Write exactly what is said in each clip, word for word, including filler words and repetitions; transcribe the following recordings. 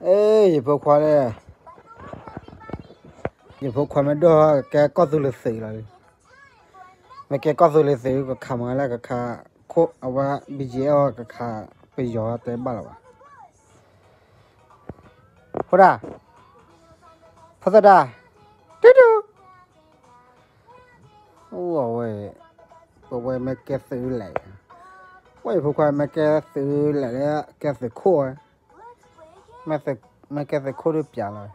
ê vừa qua đây giờ vừa qua mấy đứa cái có du lịch sử rồi mấy cái có du lịch sử cái khám cái là cái khá khó à và bây giờ cái khá bây giờ tới bao lâu hả ra phát ra tiếp tục ôi ôi mấy cái sử lại ôi vừa qua mấy cái sử lại đấy cái sử khô mấy cái mấy cái sử khô được trả rồi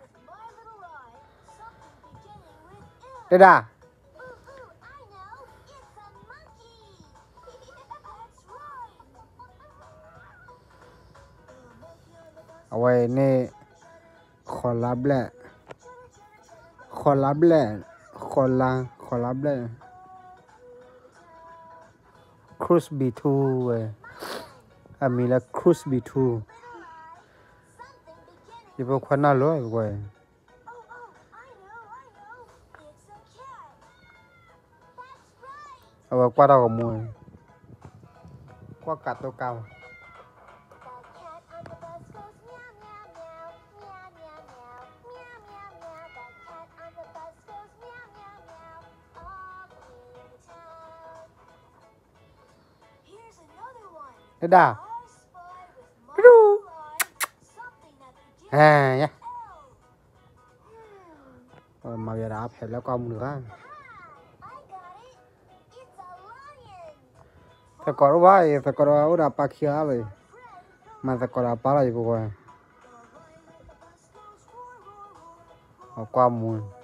đây đã ôi nè khó lắm lẹ khó lắm lẹ khó lắm khó lắm lẹ cruise bê hai ơi à mình là cruise bê hai giờ vừa qua nào rồi ôi ôi qua đâu có mùi qua cả tô cao đây đã à nhá rồi mà giờ đã phải là con nữa phải có đâu vậy phải có đâu đã pa kia rồi mà phải có đâu pa lại vừa qua qua mùi